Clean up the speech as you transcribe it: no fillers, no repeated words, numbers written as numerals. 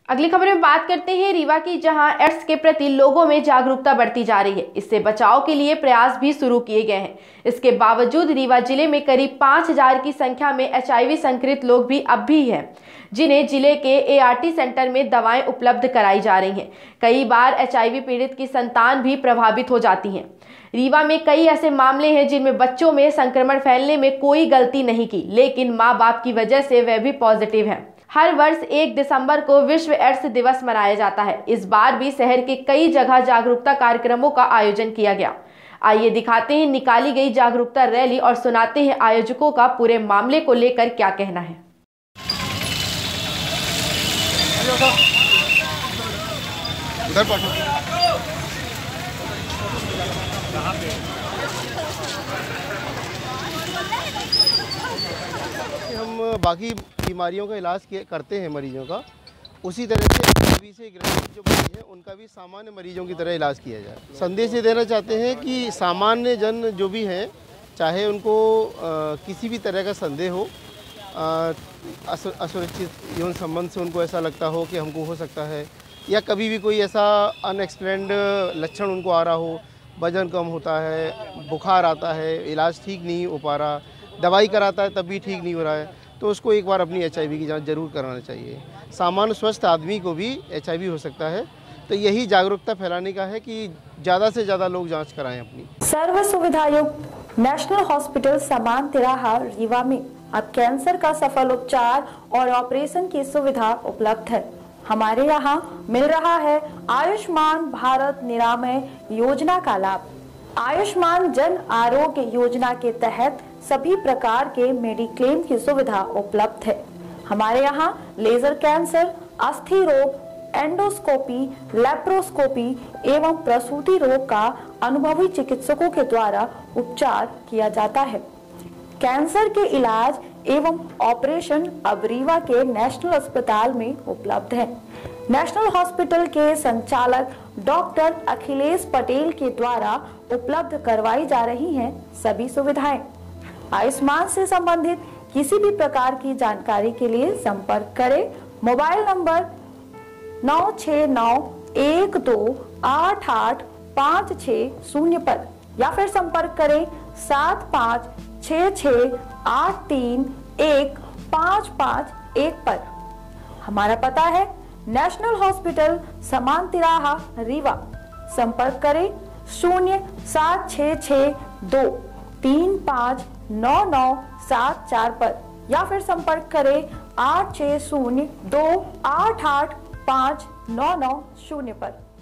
अगली खबर में बात करते हैं रीवा की, जहां एड्स के प्रति लोगों में जागरूकता बढ़ती जा रही है। इससे बचाव के लिए प्रयास भी शुरू किए गए हैं। इसके बावजूद रीवा जिले में करीब 5000 की संख्या में HIV संक्रमित लोग भी अब भी हैं, जिन्हें जिले के ART सेंटर में दवाएं उपलब्ध कराई जा रही हैं। कई बार HIV पीड़ित की संतान भी प्रभावित हो जाती हैं। रीवा में कई ऐसे मामले हैं जिनमें बच्चों में संक्रमण फैलने में कोई गलती नहीं की, लेकिन माँ बाप की वजह से वे भी पॉजिटिव हैं। हर वर्ष 1 दिसंबर को विश्व एड्स दिवस मनाया जाता है। इस बार भी शहर के कई जगह जागरूकता कार्यक्रमों का आयोजन किया गया। आइए दिखाते हैं निकाली गई जागरूकता रैली और सुनाते हैं आयोजकों का पूरे मामले को लेकर क्या कहना है। हम बाकी बीमारियों का इलाज करते हैं मरीजों का, उसी तरह से HIV से ग्रसित जो मरीज हैं उनका भी सामान्य मरीजों की तरह इलाज किया जाए। संदेश ये देना चाहते हैं कि सामान्य जन जो भी हैं, चाहे उनको किसी भी तरह का संदेह हो, असुरक्षित यौन संबंध से उनको ऐसा लगता हो कि हमको हो सकता है, या कभी भी कोई ऐसा अनएक्सप्लेन्ड लक्षण उनको आ रहा हो, वजन कम होता है, बुखार आता है, इलाज ठीक नहीं हो पा रहा, दवाई कराता है तब भी ठीक नहीं हो रहा है, तो उसको एक बार अपनी HIV की जांच जरूर कराना चाहिए। सामान्य स्वस्थ आदमी को भी HIV हो सकता है, तो यही जागरूकता फैलाने का है कि ज़्यादा से ज़्यादा लोग जांच कराएं अपनी। सर्व सुविधायुक्त नेशनल हॉस्पिटल समान तिराहा रीवा में अब कैंसर का सफल उपचार और ऑपरेशन की सुविधा उपलब्ध है। हमारे यहाँ मिल रहा है आयुष्मान भारत निरामय योजना का लाभ। आयुष्मान जन आरोग्य योजना के तहत सभी प्रकार के मेडिक्लेम की सुविधा उपलब्ध है। हमारे यहाँ लेजर कैंसर, अस्थि रोग, एंडोस्कोपी, लेप्रोस्कोपी एवं प्रसूति रोग का अनुभवी चिकित्सकों के द्वारा उपचार किया जाता है। कैंसर के इलाज एवं ऑपरेशन अब रीवा के नेशनल अस्पताल में उपलब्ध है। नेशनल हॉस्पिटल के संचालक डॉक्टर अखिलेश पटेल के द्वारा उपलब्ध करवाई जा रही हैं सभी सुविधाएं। आयुष्मान से संबंधित किसी भी प्रकार की जानकारी के लिए संपर्क करें मोबाइल नंबर 9691288560 पर, या फिर संपर्क करें 7566831551 पर। हमारा पता है नेशनल हॉस्पिटल समान तिराहा रीवा। संपर्क करें 07662359974 पर, या फिर संपर्क करें 8602885990 पर।